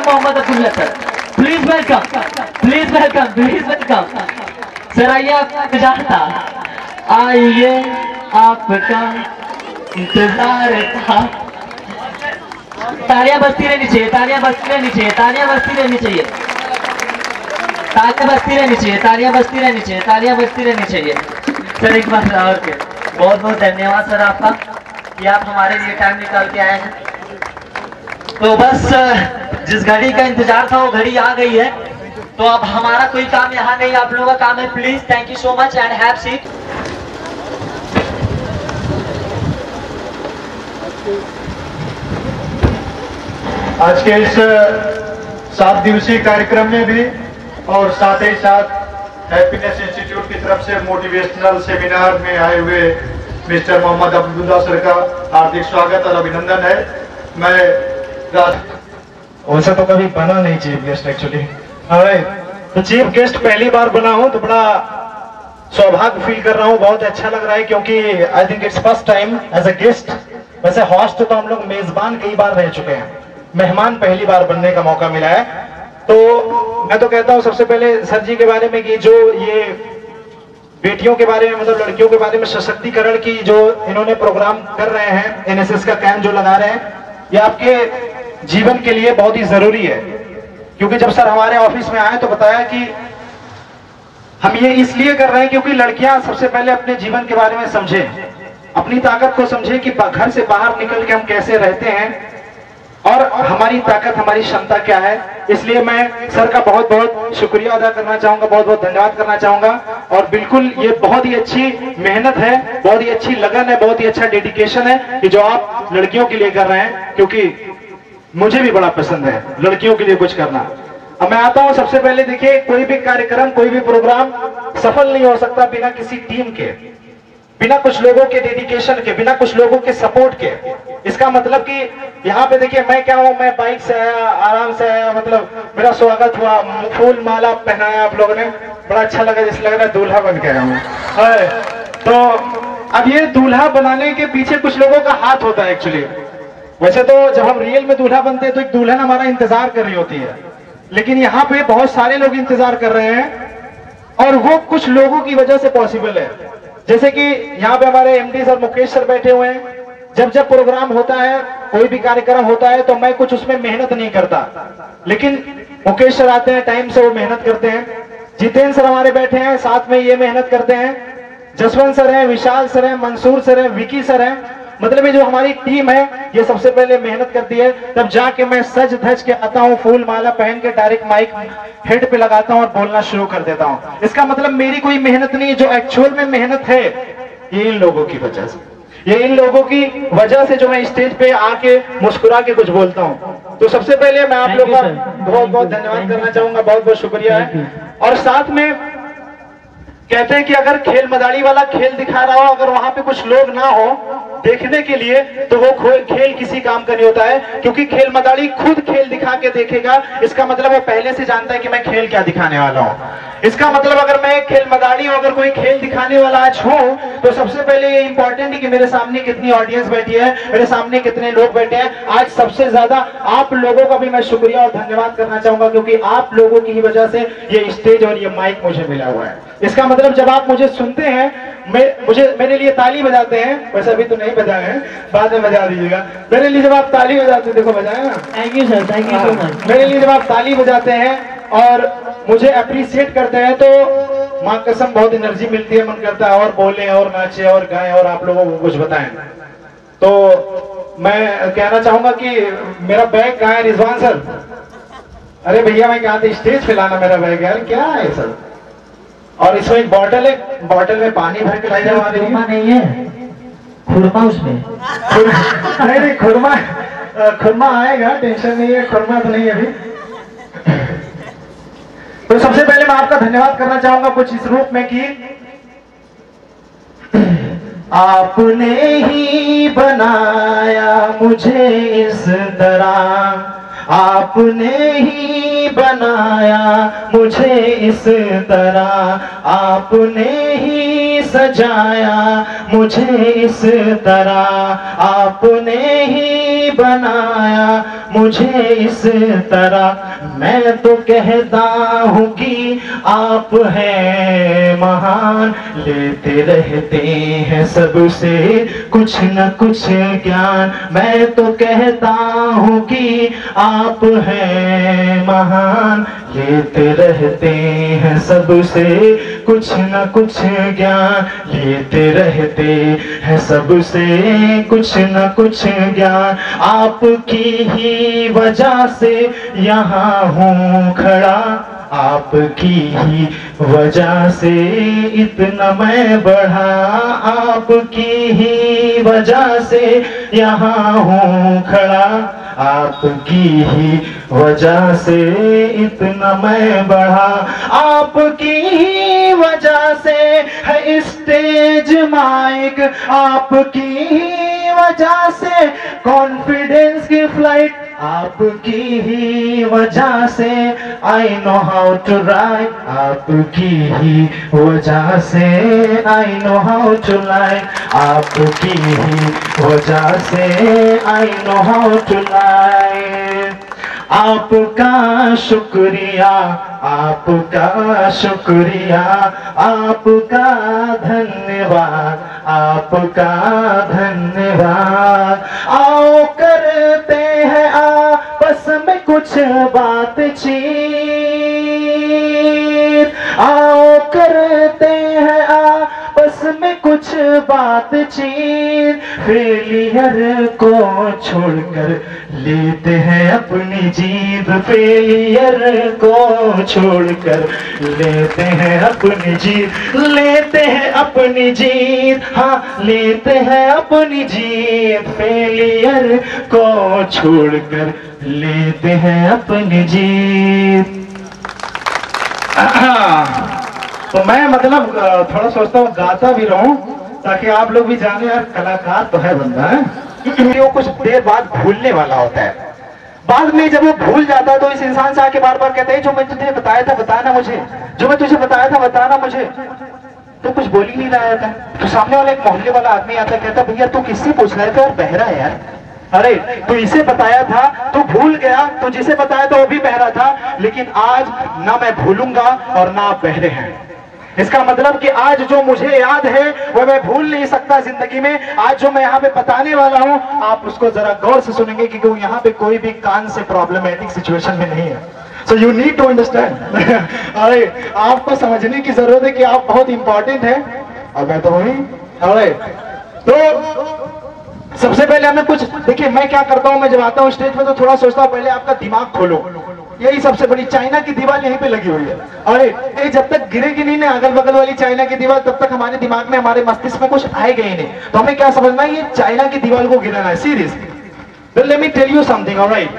Mohammad Abdullah sir, please welcome, please welcome, please welcome sir. आइए, आपका इंतजार था, आइए आपका इंतजार था। तालियां बजती रहनी चाहिए, तालियां बजती रहनी चाहिए, तालियां बजती रहनी चाहिए, तालियां बजती रहनी चाहिए, तालियां बजती रहनी चाहिए, तालियां बजती रहनी चाहिए। सर एक बार और के बहुत बहुत धन्यवाद सर आपका कि आप हमारे लिए टाइम निकाल के आए हैं। तो बस जिस घड़ी का इंतजार था वो घड़ी आ गई है, तो अब हमारा कोई काम यहाँ नहीं, आप लोगों का काम है। Please, thank you so much and have seat. आज के इस 7 दिवसीय कार्यक्रम में भी और साथ ही साथ हैप्पीनेस इंस्टीट्यूट की तरफ से मोटिवेशनल सेमिनार में आए हुए मिस्टर मोहम्मद अब्दुल्ला सर का हार्दिक स्वागत और अभिनंदन है। मैं वैसे तो कभी बना नहीं चीफ गेस्ट एक्चुअली, तो चीफ गेस्ट पहली बार बना हूं तो बड़ा सौभाग्य फील कर रहा हूं, बहुत अच्छा लग रहा है क्योंकि I think it's first time as a guest. वैसे होस्ट तो हम लोग मेजबान कई बार रह चुके हैं, मेहमान पहली बार बनने का मौका मिला है। तो मैं तो कहता हूं सबसे पहले सर जी के बारे में कि जो ये बेटियों के बारे में, मतलब लड़कियों के बारे में सशक्तिकरण की जो इन्होंने प्रोग्राम कर रहे हैं, एनएसएस का कैंप जो लगा रहे हैं, ये आपके जीवन के लिए बहुत ही जरूरी है। क्योंकि जब सर हमारे ऑफिस में आए तो बताया कि हम ये इसलिए कर रहे हैं क्योंकि लड़कियां सबसे पहले अपने जीवन के बारे में समझें, अपनी ताकत को समझें कि घर से बाहर निकल के हम कैसे रहते हैं और हमारी ताकत, हमारी क्षमता क्या है। इसलिए मैं सर का बहुत बहुत शुक्रिया अदा करना चाहूंगा, बहुत बहुत धन्यवाद करना चाहूंगा। और बिल्कुल ये बहुत ही अच्छी मेहनत है, बहुत ही अच्छी लगन है, बहुत ही अच्छा डेडिकेशन है कि जो आप लड़कियों के लिए कर रहे हैं, क्योंकि मुझे भी बड़ा पसंद है लड़कियों के लिए कुछ करना। अब मैं आता हूं, सबसे पहले देखिए, कोई भी कार्यक्रम, कोई भी प्रोग्राम सफल नहीं हो सकता बिना किसी टीम के, बिना कुछ लोगों के डेडिकेशन के, बिना कुछ लोगों के सपोर्ट के। इसका मतलब कि यहाँ पे देखिए मैं क्या हूँ, मैं बाइक से आया, आराम से आया, मतलब मेरा स्वागत हुआ, फूल माला पहनाया आप लोगों ने, बड़ा अच्छा लगा, जैसे लग रहा है दूल्हा बन के आया हूँ। तो अब ये दूल्हा बनाने के पीछे कुछ लोगों का हाथ होता है एक्चुअली। वैसे तो जब हम रियल में दूल्हा बनते हैं तो एक दुल्हन हमारा इंतजार कर रही होती है, लेकिन यहाँ पे बहुत सारे लोग इंतजार कर रहे हैं और वो कुछ लोगों की वजह से पॉसिबल है। जैसे कि यहाँ पे हमारे एमडी सर, मुकेश सर बैठे हुए हैं। जब जब प्रोग्राम होता है, कोई भी कार्यक्रम होता है, तो मैं कुछ उसमें मेहनत नहीं करता, लेकिन मुकेश सर आते हैं, टाइम से वो मेहनत करते हैं। जितेंद्र सर हमारे बैठे हैं, साथ में ये मेहनत करते हैं। जसवंत सर हैं, विशाल सर हैं, मंसूर सर हैं, विकी सर हैं। मतलब ये जो हमारी टीम है, ये सबसे पहले मेहनत करती है, तब जाके मैं सज धज के आता हूँ, फूल माला पहन के डायरेक्ट माइक हेड पे लगाता हूँ और बोलना शुरू कर देता हूँ। इसका मतलब मेरी कोई मेहनत नहीं है, जो एक्चुअल में मेहनत है ये इन लोगों की वजह से, ये इन लोगों की वजह से जो मैं स्टेज पे आके मुस्कुरा के कुछ बोलता हूँ। तो सबसे पहले मैं आप लोगों का बहुत बहुत धन्यवाद करना चाहूंगा, बहुत बहुत शुक्रिया है। और साथ में कहते हैं कि अगर खेल मदारी वाला खेल दिखा रहा हो, अगर वहां पे कुछ लोग ना हो देखने के लिए, तो वो खेल किसी काम का नहीं होता है। क्योंकि खेल मदारी खुद खेल दिखा के देखेगा, इसका मतलब वो पहले से जानता है कि मैं खेल क्या दिखाने वाला हूँ। इसका मतलब अगर मैं एक खेल मदारी हूँ, अगर कोई खेल दिखाने वाला आज हूँ, तो सबसे पहले ये इंपॉर्टेंट है कि मेरे सामने कितनी ऑडियंस बैठी है, मेरे सामने कितने लोग बैठे हैं। आज सबसे ज्यादा आप लोगों का भी मैं शुक्रिया और धन्यवाद करना चाहूंगा, क्योंकि आप लोगों की ही वजह से ये स्टेज और ये माइक मुझे मिला हुआ है। इसका मतलब जब आप मुझे सुनते हैं, मेरे लिए ताली बजाते हैं, वैसे अभी तो नहीं बजाए हैं, बाद में बजा दीजिएगा। मेरे लिए जब आप ताली बजाते हैं, देखो बजाए ना, thank you sir, thank you so much. मेरे लिए जब आप ताली बजाते हैं और मुझे अप्रिशिएट करते हैं, तो माँ कसम बहुत एनर्जी मिलती है, मन करता है और बोले और नाचे और गाएं और आप लोगों को कुछ बताएं। तो मैं कहना चाहूंगा कि मेरा बैग कहाँ है रिजवान सर? अरे भैया मैं कहा था स्टेज पे लाना मेरा बैग, यार क्या है सर? और इसमें एक बॉटल है, बॉटल में पानी भर के लाई जावा रही है। नहीं है खुरमा उसमें, नहीं खुरमा आएगा, टेंशन नहीं है, खुरमा तो नहीं है अभी। तो सबसे पहले मैं आपका धन्यवाद करना चाहूंगा कुछ इस रूप में कि आपने ही बनाया मुझे इस तरह, आपने ही बनाया मुझे इस तरह, आपने ही सजाया मुझे इस तरह, आपने ही बनाया मुझे इस तरह। मैं तो कहता हूँ कि आप हैं महान, लेते रहते हैं सबसे कुछ न कुछ ज्ञान। मैं तो कहता हूँ कि आप हैं महान, लेते रहते हैं सबसे कुछ न कुछ ज्ञान, लेते रहते हैं सबसे कुछ न कुछ ज्ञान। आपकी ही वजह से यहाँ हूँ खड़ा, आपकी ही वजह से इतना मैं बढ़ा, आपकी ही वजह से यहाँ हूँ खड़ा, आपकी ही वजह से इतना मैं बढ़ा। आपकी ही वजह से है स्टेज माइक, आपकी ही वजह से कॉन्फिडेंस की फ्लाइट, आपकी ही वजह से I know how to write, आपकी ही वजह से I know how to like, आपकी ही वजह से I know how to like. आपका शुक्रिया, आपका शुक्रिया, आपका धन्यवाद, आपका धन्यवाद। आओ करते हैं आपस में कुछ बातचीत, आओ करते हैं आपस में कुछ बातचीत। फेलियर को छोड़कर लेते हैं अपनी जीत, फेलियर को छोड़कर लेते हैं अपनी जीत, लेते हैं अपनी जीत, हाँ लेते हैं अपनी जीत। फेलियर को छोड़कर लेते हैं अपनी जीत। तो मैं मतलब थोड़ा सोचता हूँ गाता भी रहूं ताकि आप लोग भी जाने यार कलाकार तो है बंदा है। वो कुछ देर बाद भूलने वाला होता है, बाद में जब वो भूल जाता है तो इस इंसान से आके बार बार कहते हैं जो मैं तुझे बताया था बताना मुझे, जो मैं तुझे बताया था बताना मुझे। तो कुछ बोल ही नहीं रहा था। तो सामने वाला एक मोहल्ले वाला आदमी आता है, कहता भैया तू किससे पूछ रहा है? यार बहरा है यार। अरे तू इसे बताया था तो भूल गया, तो जिसे बताया था वो भी बहरा था, लेकिन आज ना मैं भूलूंगा और ना आप बहरे हैं। इसका मतलब कि आज जो मुझे याद है वो मैं भूल नहीं सकता जिंदगी में। आज जो मैं यहाँ पे बताने वाला हूँ आप उसको जरा गौर से सुनेंगे क्योंकि यहाँ पे कोई भी कान से प्रॉब्लमेटिक सिचुएशन में नहीं है। So you need to understand. अरे आपको समझने की जरूरत है कि आप बहुत इंपॉर्टेंट है और मैं तो वही। अरे तो सबसे पहले हमें कुछ देखिए, मैं क्या करता हूँ, मैं जब आता हूँ स्टेज पे तो थोड़ा सोचता हूँ पहले आपका दिमाग खोलो। यही सबसे बड़ी चाइना की दीवार यहीं पे लगी हुई है। अरे ये जब तक गिरेगी नहीं ना अगल बगल वाली चाइना की दीवार, तब तक हमारे दिमाग में हमारे मस्तिष्क में कुछ आएगा ही नहीं। तो हमें क्या समझना है, ये चाइना की दीवार को गिराना है seriously. Let me tell you something, alright.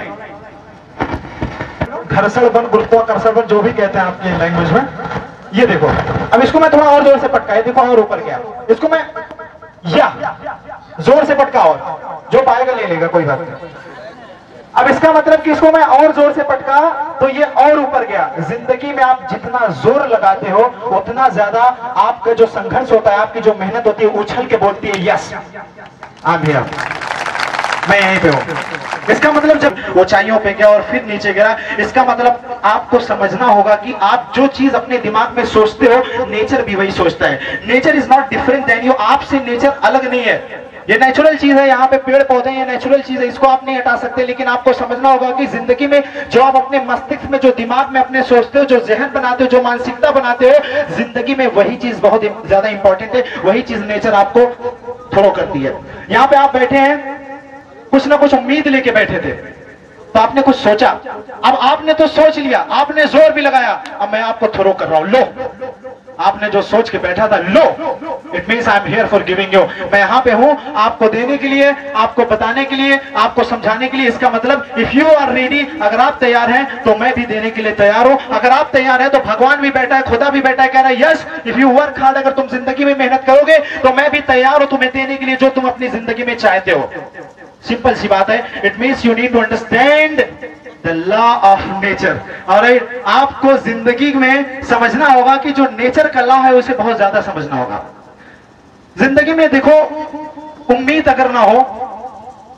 घर्षण बल, गुरुत्वाकर्षण बल जो भी कहते हैं आपकी लैंग्वेज में, ये देखो। अब इसको मैं थोड़ा और जोर से पटका, देखो और ऊपर गया। इसको मैं या जोर से पटका और जो पाएगा ले लेगा, कोई बात नहीं। अब इसका मतलब कि इसको मैं और जोर से पटका तो ये और ऊपर गया। जिंदगी में आप जितना जोर लगाते हो उतना ज्यादा आपका जो संघर्ष होता है, आपकी जो मेहनत होती है उछल के बोलती है यस आ गया, मैं यहीं पे हूं। इसका मतलब जब ऊंचाइयों पे गया और फिर नीचे गिरा, इसका मतलब आपको समझना होगा कि आप जो चीज अपने दिमाग में सोचते हो नेचर भी वही सोचता है। Nature is not different than you, आपसे नेचर अलग नहीं है। ये नेचुरल चीज है, यहाँ पे पेड़ पौधे हैं, ये नेचुरल चीज है, इसको आप नहीं हटा सकते। लेकिन आपको समझना होगा कि जिंदगी में जो आप अपने मस्तिष्क में, जो दिमाग में अपने सोचते हो, जो जहन बनाते हो, जो मानसिकता बनाते हो, जिंदगी में वही चीज बहुत ज्यादा इंपॉर्टेंट है। वही चीज नेचर आपको फॉलो करती है। यहाँ पे आप बैठे हैं, कुछ ना कुछ उम्मीद लेके बैठे थे, तो आपने कुछ सोचा। अब आपने तो सोच लिया, आपने जोर भी लगाया, अब मैं आपको थ्रो कर रहा हूं, लो। आपने जो सोच के बैठा था, लो, it means I am here for giving you. मैं यहाँ पे हूँ आपको देने के लिए, आपको बताने के लिए, आपको समझाने के लिए। इसका मतलब इफ यू आर रेडी, अगर आप तैयार हैं तो मैं भी देने के लिए तैयार हूँ। अगर आप तैयार हैं तो भगवान भी बैठा है, खुदा भी बैठा है, कह रहा है yes if you work hard, अगर तुम जिंदगी में मेहनत करोगे तो मैं भी तैयार हूँ तुम्हें देने के लिए जो तुम अपनी जिंदगी में चाहते हो। सिंपल सी बात है। It means you need to understand the law of nature. और आपको जिंदगी में समझना होगा कि जो नेचर का लॉ है उसे बहुत ज्यादा समझना होगा। जिंदगी में देखो, उम्मीद अगर ना हो,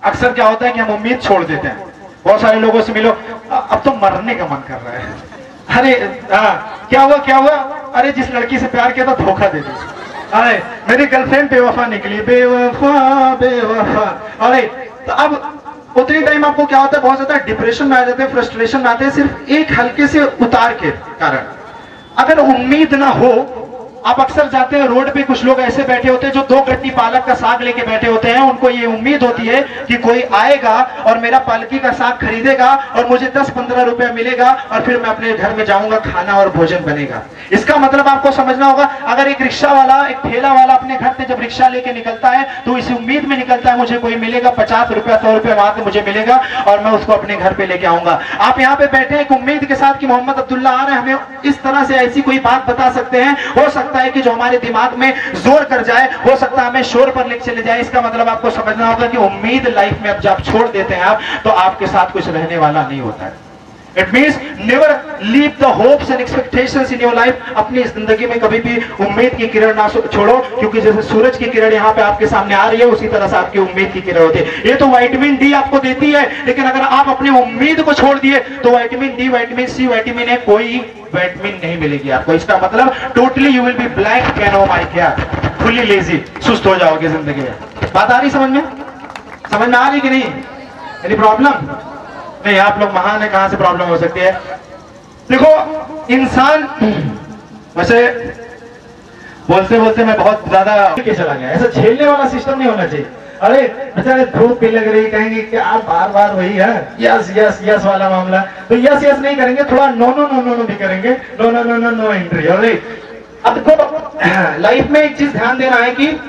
अक्सर क्या होता है कि हम उम्मीद छोड़ देते हैं। बहुत सारे लोगों से मिलो, अब तो मरने का मन कर रहा है, अरे क्या हुआ क्या हुआ, अरे जिस लड़की से प्यार किया था धोखा दे दिया, अरे मेरी गर्लफ्रेंड बेवफा निकली, बेवफा बेवफा। अरे तो अब उतनी टाइम आपको क्या होता है, बहुत ज्यादा डिप्रेशन में आ जाते हैं, फ्रस्ट्रेशन में आते हैं, सिर्फ एक हल्के से उतार के कारण। अगर उम्मीद ना हो, आप अक्सर जाते हैं रोड पे, कुछ लोग ऐसे बैठे होते हैं जो 2 गट्टी पालक का साग लेके बैठे होते हैं। उनको ये उम्मीद होती है कि कोई आएगा और मेरा पालकी का साग खरीदेगा और मुझे 10-15 रुपया मिलेगा और फिर मैं अपने घर में जाऊंगा, खाना और भोजन बनेगा। इसका मतलब आपको समझना होगा, अगर एक रिक्शा वाला, एक ठेला वाला अपने घर से जब रिक्शा लेके निकलता है तो इस उम्मीद में निकलता है मुझे कोई मिलेगा, 50 रुपया 100 रुपया वहां से मुझे मिलेगा और मैं उसको अपने घर पे लेके आऊंगा। आप यहाँ पे बैठे एक उम्मीद के साथ कि मोहम्मद अब्दुल्ला आ रहे हैं, हमें इस तरह से ऐसी कोई बात बता सकते हैं, हो सकता है कि जो हमारे दिमाग में जोर कर जाए, हो सकता है हमें शोर पर लेके चले जाए। इसका मतलब आपको समझना होगा कि उम्मीद लाइफ में अब जब छोड़ देते हैं आप, तो आपके साथ कुछ रहने वाला नहीं होता है। It means never leave the hopes and expectations in your life। अपनी जिंदगी में कभी भी उम्मीद की किरण ना छोड़ो, क्योंकि जैसे सूरज की किरण यहाँ पे आपके सामने आ रही है, उसी तरह से आपकी उम्मीद की किरण होती है। ये तो विटामिन डी आपको देती है, लेकिन अगर आप अपनी उम्मीद को छोड़ दिए तो vitamin D, vitamin C, vitamin A, कोई विटामिन नहीं मिलेगी आपको। इसका मतलब totally you will be blank can, oh my God, fully lazy, सुस्त हो जाओगे जिंदगी में। बात आ रही समझ में? समझ में आ रही कि नहीं? Any problem? नहीं, आप लोग महान है, कहां से प्रॉब्लम हो सकती है? देखो इंसान, वैसे बोलते बोलते मैं बहुत ज्यादा चला गया, ऐसा झेलने वाला सिस्टम नहीं होना चाहिए। अरे बेचारे धूप भी लग रही, कहेंगे कि आप बार बार वही है यस यस यस वाला मामला, तो यस यस नहीं करेंगे, थोड़ा no no no no no भी करेंगे, no no no no no entry. अरे अब तो लाइफ में एक चीज ध्यान देना है कि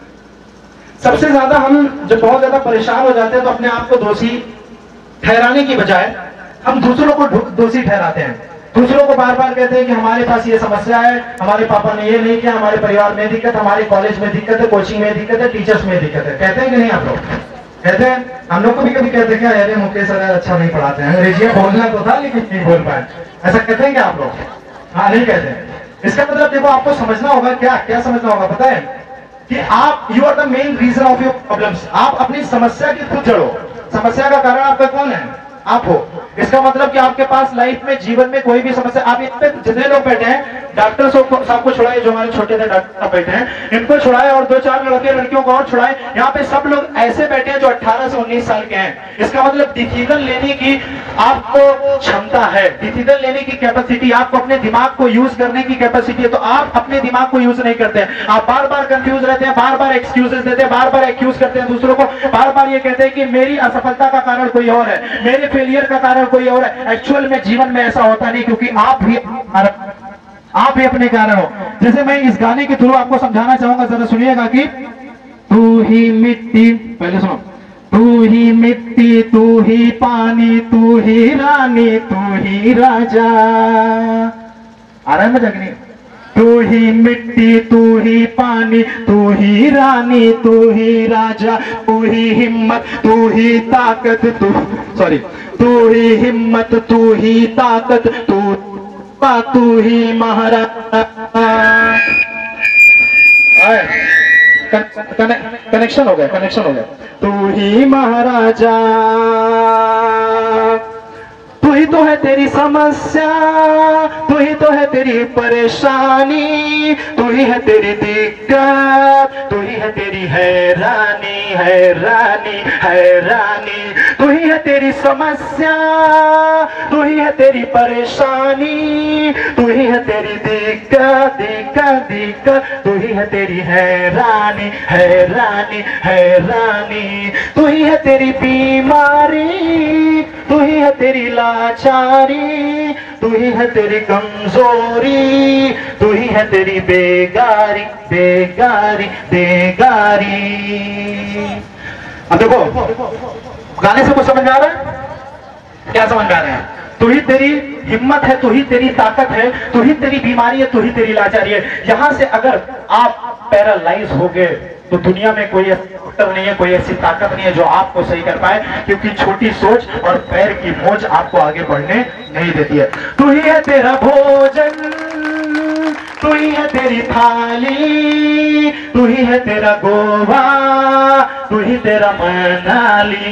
सबसे ज्यादा हम जब बहुत ज्यादा परेशान हो जाते हैं तो अपने आप को दोषी ठहराने की बजाय हम दूसरों को दोषी ठहराते हैं। दूसरों को बार बार कहते हैं कि हमारे पास ये समस्या है, हमारे पापा ने ये नहीं किया, हमारे परिवार में दिक्कत, हमारे कॉलेज में दिक्कत है, कोचिंग में दिक्कत है, टीचर्स में दिक्कत है। कहते हैं कि नहीं आप लोग? कहते हैं। हम लोग को भी कभी कहते हैं अरे मुकेश सर अच्छा नहीं पढ़ाते हैं, अंग्रेजी बोलना तो था लेकिन नहीं बोल पाए, ऐसा कहते हैं क्या आप लोग? हाँ, नहीं कहते। इसका मतलब देखो आपको समझना होगा, क्या क्या समझना होगा पता है, कि आप you are the main reason of your problems. आप अपनी समस्या की खुद जड़ो। समस्या का कारण आपका कौन है? आप हो। इसका मतलब कि आपके पास लाइफ में, जीवन में कोई भी समस्या, आप यहाँ पे जितने लोग बैठे हैं, डॉक्टर साहब को छुड़ाए, जो हमारे छोटे थे डॉक्टर साहब बैठे हैं, इनको छुड़ाए और 2-4 लड़के लड़कियों को और छुड़ाए। यहाँ पे सब लोग ऐसे बैठे हैं जो 18 से 19 साल के हैं। इसका मतलब डिसीजन लेने की आपको क्षमता है, डिसीजन लेने की कैपेसिटी, आपको अपने दिमाग को यूज करने की कैपेसिटी है। तो आप अपने दिमाग को यूज नहीं करते हैं, आप बार बार कंफ्यूज रहते हैं, बार बार एक्सक्यूजेस देते हैं, बार बार एक्यूज करते हैं दूसरों को, बार बार ये कहते हैं कि मेरी असफलता का कारण कोई और है, मेरे फेलियर का कारण कोई और है। एक्चुअल में जीवन में ऐसा होता नहीं, क्योंकि आप भी अपने कारण हो। जैसे मैं इस गाने के थ्रू आपको समझाना चाहूंगा, जरा सुनिएगा कि तू ही मिट्टी, पहले सुनो, तू ही मिट्टी, तू ही पानी, तू ही रानी, तू ही राजा। आ रहा है मजा कि नहीं? तू ही मिट्टी, तू ही पानी, तू ही रानी, तू ही राजा, तू ही हिम्मत, तू ही ताकत, तू ही हिम्मत, तू ही ताकत, तू ही महाराजा। कनेक्शन हो गया। तू ही महाराजा, तू ही तो है तेरी समस्या, तू ही तो है तेरी परेशानी, तू ही है तेरी दिक्कत, तू ही है तेरी हैरानी, तू ही है तेरी समस्या, तू ही है तेरी परेशानी, तू ही है तेरी दिक्कत, तू ही है तेरी हैरानी, तू ही है तेरी बीमारी, तू ही है तेरी लाचारी, तू ही है तेरी कमजोरी, तू ही है तेरी बेगारी। अब देखो गाने से कुछ समझ में आ रहा है? क्या समझ में आ रहा है? तू ही तेरी हिम्मत है, तू ही तेरी ताकत है, तू ही तेरी बीमारी है, तू ही तेरी लाचारी है। यहां से अगर आप पैरालाइज हो गए तो दुनिया में कोई डॉक्टर नहीं है, कोई ऐसी ताकत नहीं है जो आपको सही कर पाए, क्योंकि छोटी सोच और पैर की मोच आपको आगे बढ़ने नहीं देती है। तू ही है तेरा भोजन, तू ही है तेरी थाली, तू ही है तेरा गोवा, तू ही तेरा मनाली,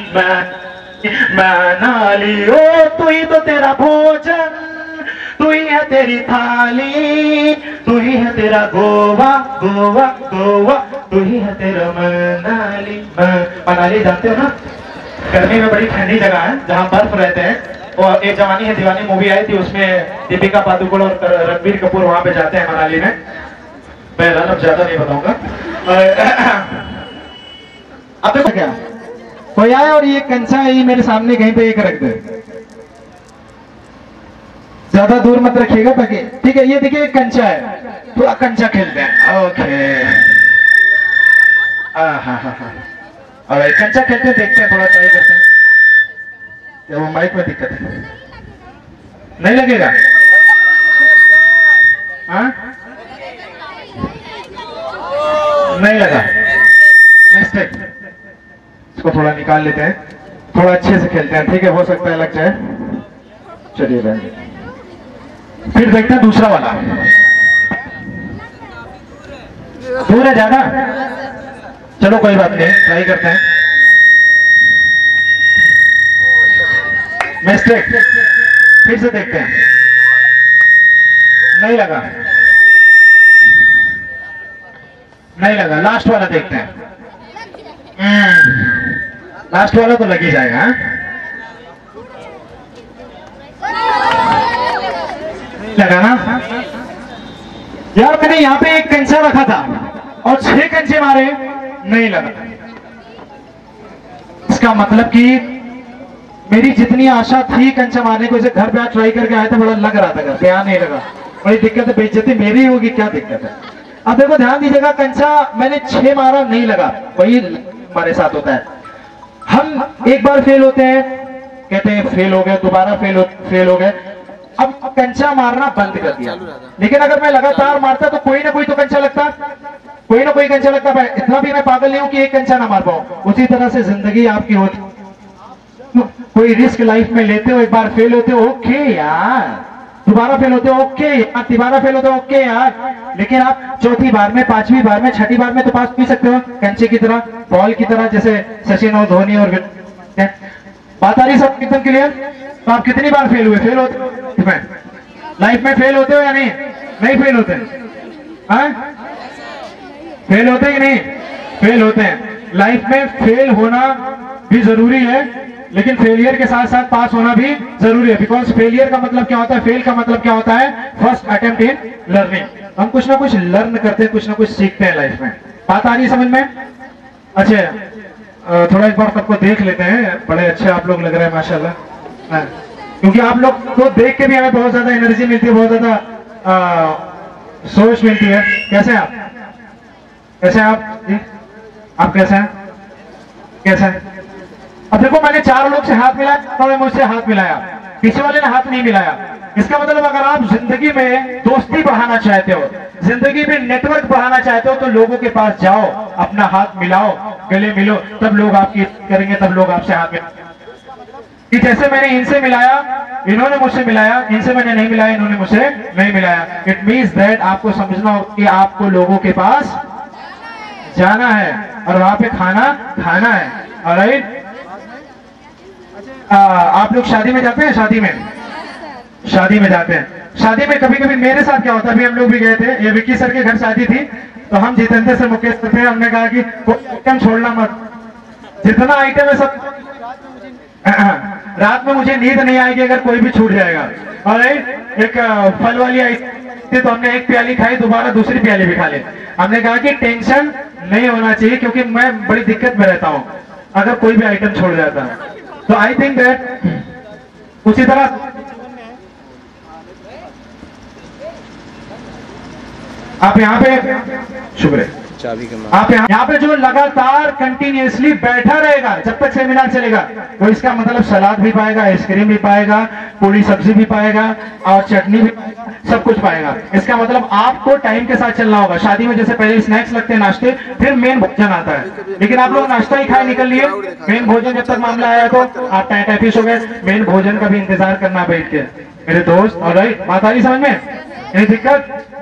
मनाली। ओ तू ही तो तेरा भोजन, तू ही है तेरी थाली, तू ही है तेरा गोवा, गोवा, गोवा, तू ही है तेरा मनाली। मनाली जानते हो ना, गर्मी में बड़ी ठंडी जगह है जहाँ बर्फ रहते हैं। और एक जवानी है दीवानी मूवी आई थी, उसमें दीपिका पादुकोण और रणबीर कपूर वहां पे जाते हैं मनाली में। मैं अब ज्यादा नहीं बताऊंगा। अब देखो क्या कोई आया और ये कंचा है, ये मेरे सामने कहीं पे एक रख दे, ज्यादा दूर मत रखिएगा ताकि, ठीक है। ये देखिए कंचा है, थोड़ा कंचा खेलते हैं। ओके, हाँ, कंचा खेलते हैं, देखते हैं, थोड़ा ट्राई करते हैं। क्या वो माइक में दिक्कत है? नहीं लगेगा? हाँ, नहीं लगा, मिस्टेक। इसको थोड़ा निकाल लेते हैं, थोड़ा अच्छे से खेलते हैं, ठीक है। हो सकता है लग जाए, चलिए रहेंगे। फिर देखते हैं दूसरा वाला। दूर है ज्यादा, चलो कोई बात नहीं, ट्राई करते हैं। मिस्टेक, फिर से देखते हैं। नहीं लगा, नहीं लगा। लास्ट वाला देखते हैं। लास्ट वाला तो लग ही जाएगा। लगा ना यार, मैंने यहाँ पे एक कंचा रखा था और 6 कंचे मारे, नहीं लगा। इसका मतलब कि मेरी जितनी आशा थी कंचा मारने को, इसे घर पे ट्राई करके आया था, बड़ा लग रहा था, घर पे नहीं लगा। बड़ी दिक्कत है, बेइज्जती मेरी होगी, क्या दिक्कत है। अब देखो ध्यान दीजिएगा, कंचा मैंने 6 मारा, नहीं लगा। वही हमारे साथ होता है, हम एक बार फेल होते हैं, कहते हैं फेल हो गए, दोबारा फेल हो गए। अब कंचा मारना बंद कर दिया, लेकिन अगर मैं लगातार मारता तो कोई ना कोई तो कंचा लगता, कोई ना कोई कंचा लगता। इतना भी मैं पागल नहीं हूं कि एक कंचा ना मार पाऊं। उसी तरह से जिंदगी आपकी होती, कोई रिस्क लाइफ में लेते हो, एक बार फेल होते हो, ओके यार, दोबारा फेल होते हो, ओके यार, तिबारा फेल होते हो, ओके यार, लेकिन आप चौथी बार में, 5वीं बार में, 6ठी बार में तो पास भी सकते हो, कंचे की तरह, बॉल की तरह, जैसे सचिन और धोनी और बात आ रही सब एकदम क्लियर। तो आप कितनी बार फेल हुए? फेल होते लाइफ में, फेल होते हो या नहीं? नहीं फेल होते? फेल होते कि नहीं? फेल होते हैं। लाइफ में फेल होना भी जरूरी है, लेकिन फेलियर के साथ साथ पास होना भी जरूरी है। बिकॉज फेलियर का मतलब क्या होता है, फेल का मतलब क्या होता है, फर्स्ट अटेम्प्ट इन लर्निंग। हम कुछ ना कुछ लर्न करते हैं, कुछ ना कुछ सीखते हैं लाइफ में। बात आ रही है समझ में? अच्छा, थोड़ा एक बार सबको देख लेते हैं। बड़े अच्छे आप लोग लग रहे हैं माशाल्लाह, क्योंकि आप लोग को देख के भी हमें बहुत ज्यादा एनर्जी मिलती है, बहुत ज्यादा सोच मिलती है। कैसे हैं आप? कैसे हैं आप जी? आप कैसे हैं? कैसे हैं? अब देखो, मैंने 4 लोग से हाथ मिलाया, उन्होंने मुझसे हाथ मिलाया, पीछे वाले ने हाथ नहीं मिलाया। इसका मतलब अगर आप जिंदगी में दोस्ती बढ़ाना चाहते हो, जिंदगी में नेटवर्क बढ़ाना चाहते हो, तो लोगों के पास जाओ, अपना हाथ मिलाओ, गले मिलो, तब लोग आपकी करेंगे, तब लोग आपसे हाथ मिलाएंगे। कि जैसे मैंने इनसे मिलाया, इन्होंने मुझसे मिलाया, इनसे मैंने नहीं मिलाया, इन्होंने मुझसे नहीं मिलाया। इट मीन्स दैट आपको समझना हो कि आपको लोगों के पास जाना है और वहां पे खाना है। ऑलराइट, आप लोग शादी में जाते हैं? शादी में जाते हैं। शादी में कभी कभी मेरे साथ क्या होता है, अभी हम लोग भी गए थे, ये विक्की सर के घर शादी थी, तो हम जितेंद्र से मुकेश थे, हमने कहा कि आइटम छोड़ना मत, जितना आइटम है सब। रात में मुझे नींद नहीं आएगी अगर कोई भी छूट जाएगा। और एक फल वाली आइटम थी, तो हमने एक प्याली खाई, दोबारा दूसरी प्याली भी खा ली। हमने कहा कि टेंशन नहीं होना चाहिए, क्योंकि मैं बड़ी दिक्कत में रहता हूं अगर कोई भी आइटम छोड़ जाता है। तो आई थिंक दैट उसी तरह आप यहाँ पे, शुक्र है, आप यहाँ पे जो लगातार कंटिन्यूअसली बैठा रहेगा जब तक सेमिनार चलेगा, वो इसका मतलब सलाद भी पाएगा, आइसक्रीम भी पाएगा, पूरी सब्जी भी पाएगा और चटनी भी पाएगा, सब कुछ पाएगा। इसका मतलब आपको टाइम के साथ चलना होगा। शादी में जैसे पहले स्नैक्स लगते हैं, नाश्ते, फिर मेन भोजन आता है, लेकिन आप लोग नाश्ता ही खाए निकल लिए, मेन भोजन जब तक मामला आया तो आप टाइफिस हो गए। मेन भोजन का भी इंतजार करना बैठ के मेरे दोस्त। और बात आ रही समझ में? दिक्कत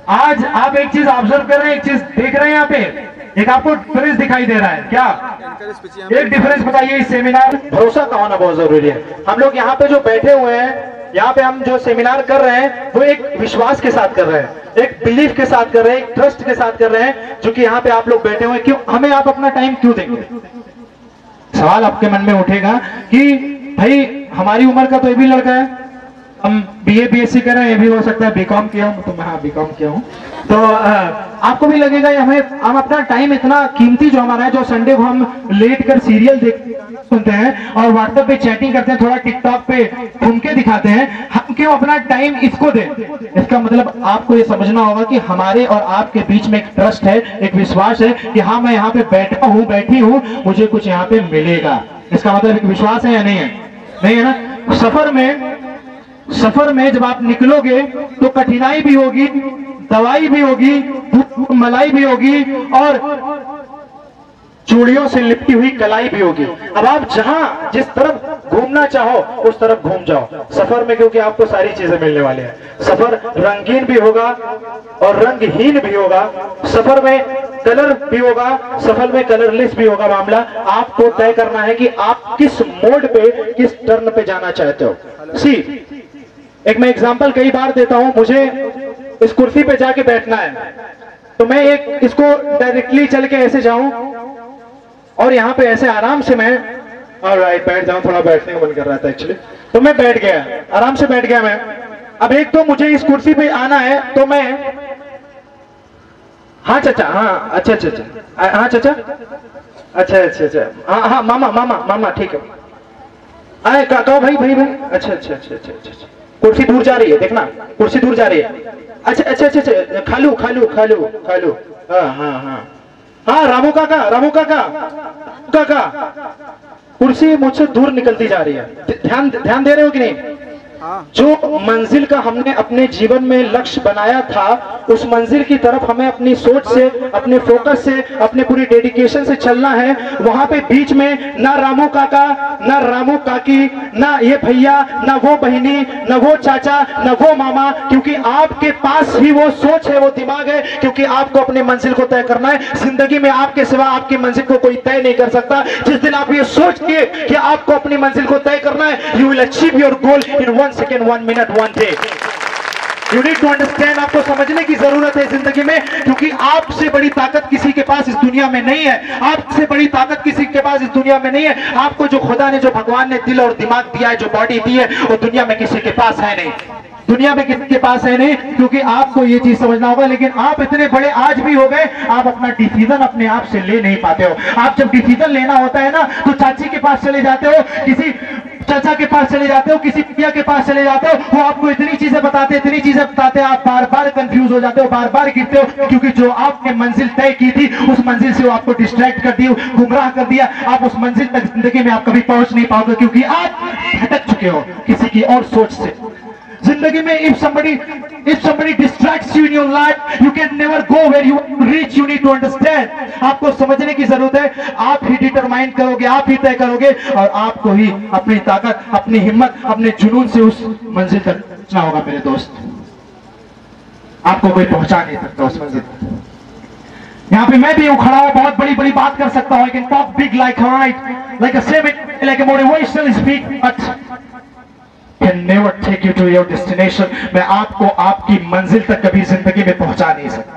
आज आप एक चीज ऑब्जर्व कर रहे हैं, एक चीज देख रहे हैं यहाँ पे, एक आपको डिफरेंस दिखाई दे रहा है क्या? एक डिफरेंस बताइए इस सेमिनार। भरोसा का होना बहुत जरूरी है। हम लोग यहाँ पे जो बैठे हुए हैं, यहाँ पे हम जो सेमिनार कर रहे हैं वो एक विश्वास के साथ कर रहे हैं, एक बिलीफ के साथ कर रहे हैं, एक ट्रस्ट के साथ कर रहे हैं, जो कि यहाँ पे आप लोग बैठे हुए हैं। क्यों हमें आप अपना टाइम क्यों देंगे? सवाल आपके मन में उठेगा कि भाई हमारी उम्र का तो ये भी लड़का है, हम बीए बीएससी कर रहे हैं, ये भी हो सकता है बीकॉम किया हूं, तो मैं हाँ बीकॉम किया हूं, तो आपको भी लगेगा हम अपना टाइम इतना कीमती जो हमारा है, जो संडे को हम लेट कर सीरियल देखते सुनते हैं और व्हाट्सएप पे चैटिंग करते हैं, थोड़ा टिकटॉक पे घूम के दिखाते हैं, हम क्यों अपना टाइम इसको दें? इसका मतलब आपको ये समझना होगा कि हमारे और आपके बीच में एक ट्रस्ट है, एक विश्वास है कि हाँ मैं यहाँ पे बैठा हूँ, बैठी हूँ, मुझे कुछ यहाँ पे मिलेगा। इसका मतलब एक विश्वास है या नहीं है? नहीं है ना? सफर में जब आप निकलोगे तो कठिनाई भी होगी, दवाई भी होगी, मलाई भी होगी और चूड़ियों से लिपटी हुई कलाई भी होगी। अब आप जहां जिस तरफ घूमना चाहो उस तरफ घूम जाओ सफर में, क्योंकि आपको सारी चीजें मिलने वाली है। सफर रंगीन भी होगा और रंगहीन भी होगा, सफर में कलर भी होगा, सफर में कलरलेस भी होगा। मामला आपको तय करना है कि आप किस मोड पे, किस टर्न पे जाना चाहते हो। एक मैं एग्जांपल कई बार देता हूं, मुझे इस कुर्सी पे जाके बैठना है तो मैं एक इसको डायरेक्टली चल के ऐसे जाऊं और यहाँ पे ऐसे आराम से मैं ऑलराइट बैठ जाऊं, थोड़ा बैठने का मन कर रहा था एक्चुअली, तो मैं बैठ गया, आराम से बैठ गया मैं। अब एक तो मुझे इस कुर्सी पे आना है तो मैं, हाँ चाचा, हाँ अच्छा अच्छा अच्छा, हाँ चाचा, अच्छा अच्छा अच्छा, हाँ हाँ मामा मामा मामा ठीक है, आए कहो भाई भाई भाई, अच्छा अच्छा अच्छा अच्छा अच्छा, कुर्सी दूर जा रही है, देखना कुर्सी दूर जा रही है, अच्छा अच्छा अच्छा अच्छा, खालू खालू खालू खालू, हाँ हाँ हाँ हाँ, रामू काका रामू काका काका, कुर्सी मुझसे दूर निकलती जा रही है। ध्यान ध्यान दे रहे हो कि नहीं? जो मंजिल का हमने अपने जीवन में लक्ष्य बनाया था, उस मंजिल की तरफ हमें अपनी सोच से, अपने फोकस से, अपने पूरी डेडिकेशन से चलना है। वहां पे बीच में ना रामू काका, ना रामू काकी, ना ये भैया, ना वो बहनी, ना वो चाचा, ना वो मामा, क्योंकि आपके पास ही वो सोच है, वो दिमाग है, क्योंकि आपको अपनी मंजिल को तय करना है। जिंदगी में आपके सिवा आपकी मंजिल को कोई तय नहीं कर सकता। जिस दिन आप ये सोचिए कि आपको अपनी मंजिल को तय करना है, you will achieve your goal in 1 second, 1 minute, 1 day. You need to understand, आपको समझने की जरूरत है जिंदगी में, क्योंकि आपसे बड़ी ताकत किसी के पास इस दुनिया में नहीं है। आपसे बड़ी ताकत किसी के पास इस दुनिया में नहीं है। आपको जो खुदा ने, जो भगवान ने दिल और दिमाग दिया है, जो बॉडी दी है, वो दुनिया में किसी के पास है नहीं, दुनिया में किसी के पास है नहीं, क्योंकि आपको ये चीज समझना होगा। लेकिन आप इतने बड़े आज भी हो गए, आप अपना डिसीजन अपने आप से ले नहीं पाते हो। आप जब डिसीजन लेना होता है ना, तो चाची के पास चले जाते हो, किसी चाचा के पास चले जाते हो, किसी पिया के पास चले जाते हो, वो आपको इतनी चीजें बताते, इतनी चीजें बताते, आप बार बार कंफ्यूज हो जाते हो, बार बार गिरते हो, क्योंकि जो आपने मंजिल तय की थी, उस मंजिल से वो आपको डिस्ट्रैक्ट कर दिया, गुमराह कर दिया। आप उस मंजिल तक जिंदगी में आप कभी पहुंच नहीं पाओगे, क्योंकि आप भटक चुके हो किसी की और सोच से। जिंदगी में if somebody distracts you in your life, you can never go where you reach. You need to understand. आपको समझने की जरूरत है। आप ही डिटरमाइन करोगे, आप ही तय करोगे, और आपको ही अपनी ताकत, अपनी हिम्मत, अपने जुनून से उस मंजिल तक पहुंचना होगा मेरे दोस्त। आपको कोई पहुंचा नहीं सकता उस मंजिल तक। यहाँ पे मैं भी खड़ा हूँ, बहुत बड़ी बड़ी बात कर सकता हूँ, I can talk big like a motivational speak, but can never take you to your destination. मैं आपको आपकी मंजिल तक कभी जिंदगी में पहुंचा नहीं सकता।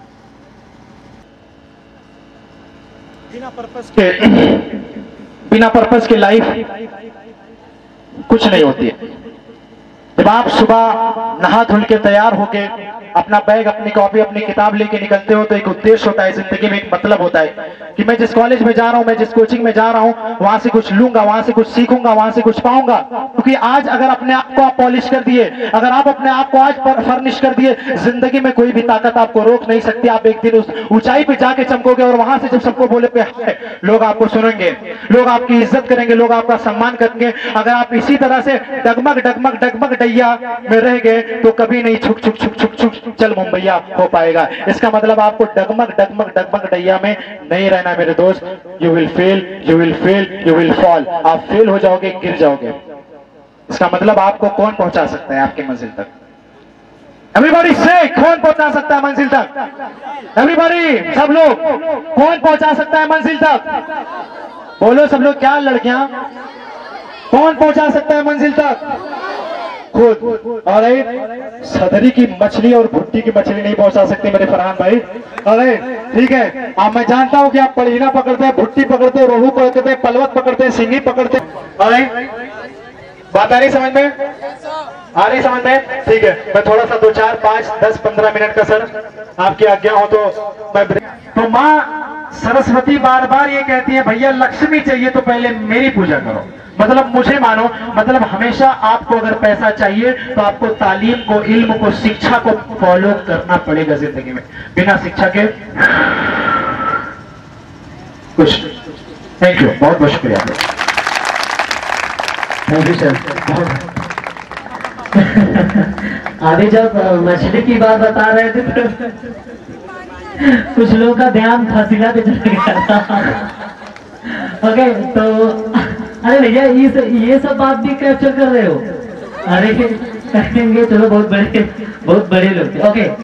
बिना पर्पस के लाइफ कुछ नहीं होती है। जब आप सुबह नहा धुल के तैयार होके अपना बैग, अपनी कॉपी, अपनी किताब लेके निकलते हो, तो एक उद्देश्य होता है जिंदगी में, एक मतलब होता है कि मैं जिस कॉलेज में जा रहा हूं, मैं जिस कोचिंग में जा रहा हूं, वहां से कुछ लूंगा, वहां से कुछ सीखूंगा, वहां से कुछ पाऊंगा। क्योंकि आज अगर अपने आप को आप पॉलिश कर दिए, अगर आप अपने आप को आज फर्निश कर दिए, जिंदगी में कोई भी ताकत आपको रोक नहीं सकती। आप एक दिन उस ऊंचाई पे जाके चमकोगे, और वहां से जब सबको बोले लोग आपको सुनेंगे, लोग आपकी इज्जत करेंगे, लोग आपका सम्मान करेंगे। अगर आप इसी तरह से डगमग डगमग डगमग डैया में रह गए, तो कभी नहीं छुक छुक छुक छुक छुक चल मुंबईया हो पाएगा। इसका मतलब आपको डगमग डगमग डगमग डैया में नहीं रहना मेरे दोस्त। You will fail, you will fail, you will fall. आप फेल हो जाओगे, गिर जाओगे। इसका मतलब आपको कौन पहुंचा सकता है आपकी मंजिल तक? एवरीबॉडी से कौन पहुंचा सकता है मंजिल तक? एवरीबॉडी, सब लोग, कौन पहुंचा सकता है मंजिल तक? बोलो सब लोग, क्या लड़कियां, कौन पहुंचा सकता है मंजिल तक? खुद। और सदरी की मछली और भुट्टी की मछली नहीं पहुंचा सकती मेरे फरहान भाई। अरे ठीक है, अब मैं जानता हूं कि आप पड़ीना पकड़ते हैं, भुट्टी पकड़ते हैं, रोहू पकड़ते हैं, पलवत पकड़ते हैं, सिंगी पकड़ते हैं। अरे बात आ रही समझ में? आ रही समझ में? ठीक है, मैं थोड़ा सा 2, 4, 5, 10, 15 मिनट का सर आपकी आज्ञा हो तो मैं तो माँ सरस्वती बार बार ये कहती है भैया लक्ष्मी चाहिए तो पहले मेरी पूजा करो। मतलब मुझे मानो, मतलब हमेशा आपको अगर पैसा चाहिए तो आपको तालीम को, इल्म को, शिक्षा को फॉलो करना पड़ेगा जिंदगी में। बिना शिक्षा के कुछ। थैंक यू, बहुत बहुत शुक्रिया। Thank you sir. अभी जब मछली की बात बता रहे थे तो कुछ लोगों का ध्यान फसीला पे चला गया था। ओके, तो अरे भैया ये सब बात भी कैप्चर कर रहे हो? अरे कहेंगे चलो बहुत बड़े लोग थे। ओके।